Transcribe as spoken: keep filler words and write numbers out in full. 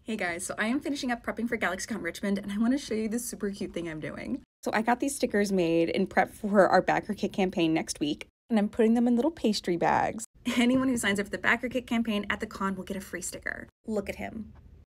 Hey guys, so I am finishing up prepping for Galaxycon Richmond and I want to show you this super cute thing I'm doing. So I got these stickers made in prep for our Backer Kit campaign next week, and I'm putting them in little pastry bags. Anyone who signs up for the Backer Kit campaign at the con will get a free sticker. Look at him.